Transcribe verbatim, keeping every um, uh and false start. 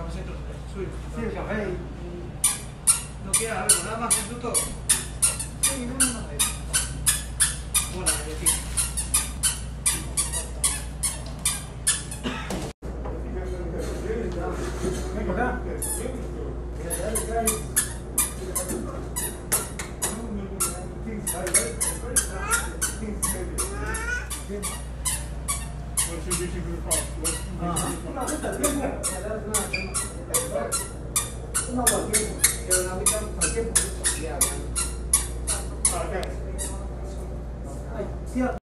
vamos a introducir el suyo. Sí, el café. ¿No quieres algo nada más con todo? Sí, no, no, no. Bueno, y aquí. Ven acá. What's your mission group called? What's your mission group called? No, porque yo la mitad del tiempo. Uh, guys. Ay, sí.